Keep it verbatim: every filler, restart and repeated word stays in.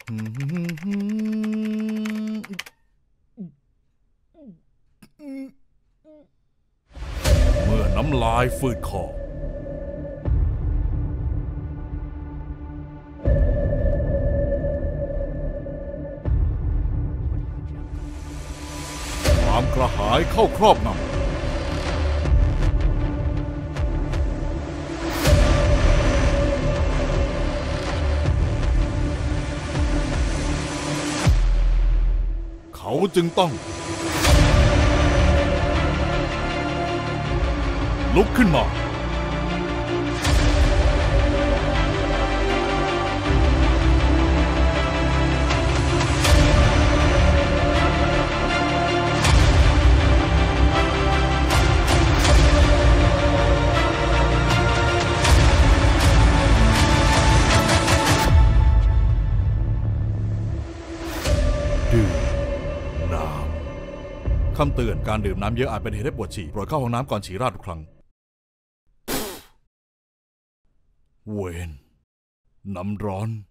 เมื่อน้ำลายฝืดคอความกระหายเข้าครอบงำเขาจึงต้องลุกขึ้นมาดื่มน้ำคำเตือนการดื่มน้ำเยอะอาจเป็นเหตุให้ปวดฉี่โปรดเข้าห้องน้ำก่อนฉี่ราดทุกครั้งเวนน้ำร้อน